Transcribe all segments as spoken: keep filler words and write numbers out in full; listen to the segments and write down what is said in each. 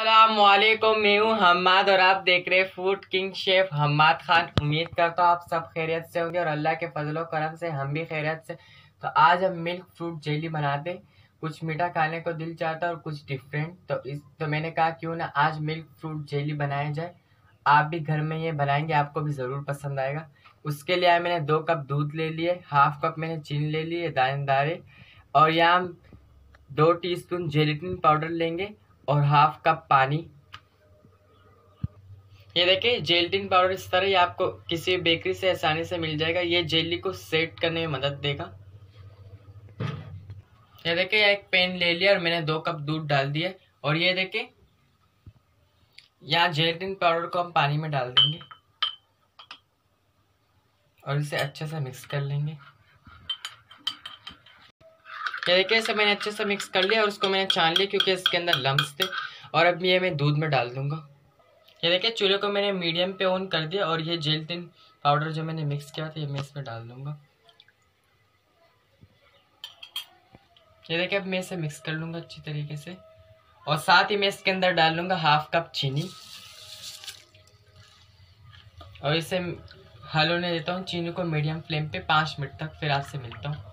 अस्सलामुअलैकुम, मैं हूँ हम्माद और आप देख रहे हैं Food King chef Hammad Khan. उम्मीद करता हूँ आप सब खैरियत से होंगे और अल्लाह के फजलो करम से हम भी खैरियत से। तो आज हम मिल्क फ्रूट जेली बनाते। कुछ मीठा खाने को दिल चाहता है और कुछ डिफरेंट, तो इस तो मैंने कहा क्यों ना आज मिल्क फ्रूट जेली बनाया जाए। आप भी घर में ये बनाएंगे, आपको भी ज़रूर पसंद आएगा। उसके लिए मैंने दो कप दूध ले लिए, हाफ कप मैंने चीनी ले लिए दानेदारे, और यहाँ दो टीस्पून जेलेटिन पाउडर लेंगे और हाफ कप पानी। ये देखिए जेलेटिन पाउडर इस तरह ही आपको किसी बेकरी से आसानी से मिल जाएगा। ये जेली को सेट करने में मदद देगा। ये देखिए एक पैन ले लिया और मैंने दो कप दूध डाल दिया, और ये देखिए यहाँ जेलेटिन पाउडर को हम पानी में डाल देंगे और इसे अच्छे से मिक्स कर लेंगे। ये देखिए इसे मैंने अच्छे से मिक्स कर लिया और उसको मैंने छान लिया क्योंकि इसके अंदर लम्स थे। और अब ये मैं दूध में डाल दूंगा। ये देखिए चूल्हे को मैंने मीडियम पे ऑन कर दिया और ये जेलेटिन पाउडर जो मैंने मिक्स किया था ये मैं इसमें डाल दूंगा। ये देखिए अब मैं इसे मिक्स कर लूंगा अच्छी तरीके से, और साथ ही मैं इसके अंदर डाल लूंगा हाफ कप चीनी और इसे हल होने देता हूँ। चीनी को मीडियम फ्लेम पे पाँच मिनट तक, फिर आपसे मिलता हूँ।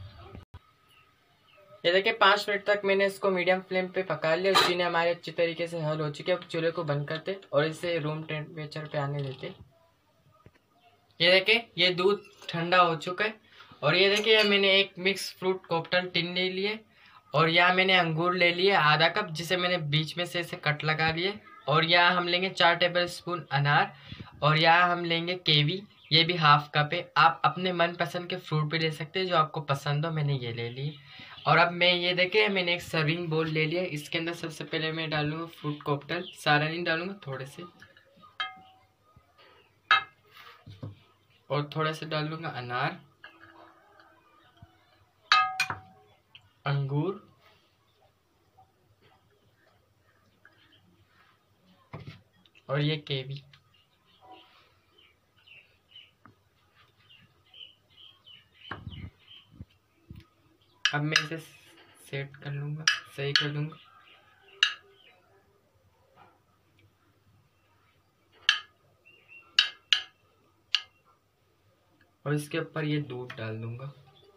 ये देखिए पाँच मिनट तक मैंने इसको मीडियम फ्लेम पे पका लिया और चीनी हमारी अच्छी तरीके से हल हो चुकी है। अब चूल्हे को बंद करते और इसे रूम टेम्परेचर पे आने देते। ये देखिए ये दूध ठंडा हो चुका है, और ये देखिए मैंने एक मिक्स फ्रूट कॉकटेल टिन ले लिए, और यहाँ मैंने अंगूर ले लिए आधा कप, जिसे मैंने बीच में से इसे कट लगा लिए। और यहाँ हम लेंगे चार टेबल स्पून अनार, और यहाँ हम लेंगे केवी, ये भी हाफ कप है। आप अपने मनपसंद के फ्रूट भी ले सकते हैं जो आपको पसंद हो, मैंने ये ले लिए। और अब मैं ये देखिए मैंने एक सर्विंग बोल ले लिया। इसके अंदर सबसे पहले मैं डालूंगा फ्रूट कॉकटेल, सारा नहीं डालूंगा, थोड़े से, और थोड़ा सा डाल लूंगा अनार, अंगूर, और ये केवी। अब मैं इसे सेट कर लूंगा, सही कर दूंगा। और इसके ऊपर ये दूध डाल दूंगा।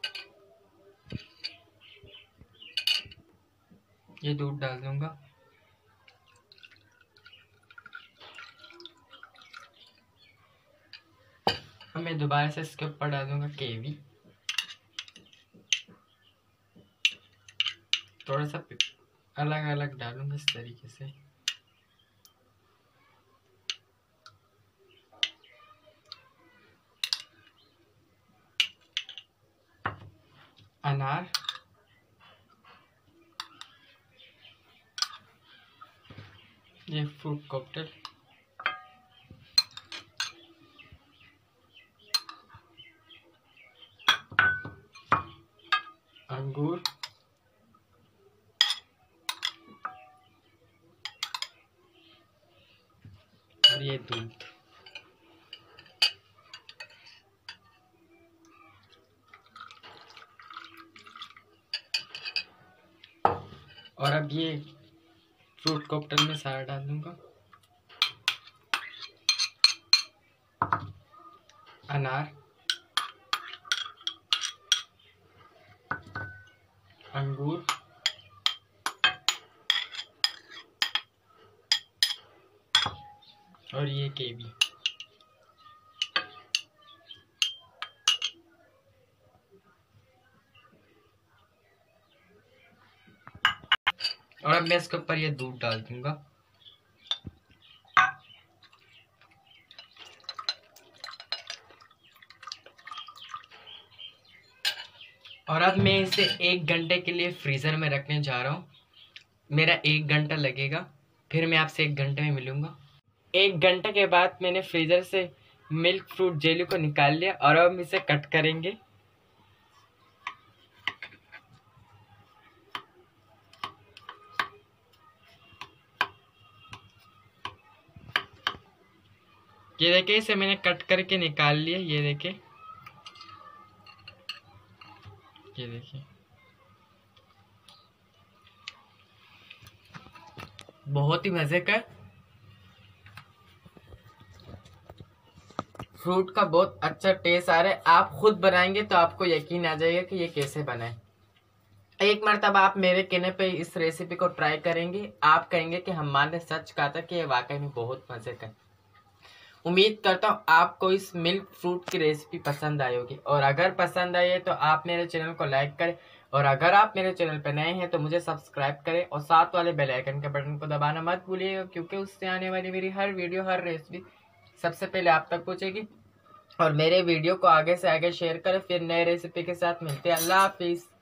ये दूध डाल दूंगा। अब मैं दोबारा से इसके ऊपर डाल दूंगा केवी, थोड़ा सा अलग अलग डालूंगा इस तरीके से। अनार, ये फ्रूट कॉकटेल, अंगूर, और ये दूध। और अब ये फ्रूट कॉकटेल में सारा डाल दूंगा। अनार, अंगूर, और ये केवी। और अब मैं इसके ऊपर ये दूध डाल दूंगा। और अब मैं इसे एक घंटे के लिए फ्रीज़र में रखने जा रहा हूँ। मेरा एक घंटा लगेगा, फिर मैं आपसे एक घंटे में मिलूँगा। एक घंटे के बाद मैंने फ्रीज़र से मिल्क फ्रूट जेली को निकाल लिया और अब हम इसे कट करेंगे। ये देखिए इसे मैंने कट करके निकाल लिया। ये देखिए, ये देखिए बहुत ही मजे का, फ्रूट का बहुत अच्छा टेस्ट आ रहा है। आप खुद बनाएंगे तो आपको यकीन आ जाएगा कि ये कैसे बना है। एक मरतबा आप मेरे कहने पे इस रेसिपी को ट्राई करेंगे, आप कहेंगे कि हमारे ने सच कहा था कि ये वाकई में बहुत मजे का है। उम्मीद करता हूँ आपको इस मिल्क फ्रूट की रेसिपी पसंद आई होगी, और अगर पसंद आई है तो आप मेरे चैनल को लाइक करें, और अगर आप मेरे चैनल पर नए हैं तो मुझे सब्सक्राइब करें और साथ वाले बेल आइकन के बटन को दबाना मत भूलिएगा, क्योंकि उससे आने वाली मेरी हर वीडियो, हर रेसिपी सबसे पहले आप तक पहुंचेगी। और मेरे वीडियो को आगे से आगे शेयर करें। फिर नए रेसिपी के साथ मिलते हैं। अल्लाह हाफिज।